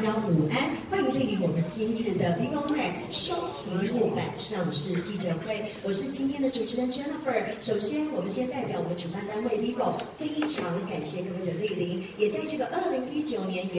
家午安，欢迎莅临我们今日的 Vivo Max 双屏幕版上市记者会。我是今天的主持人 Jennifer。首先，我们先代表我们主办单位 Vivo，非常感谢各位的莅临，也在这个2019年。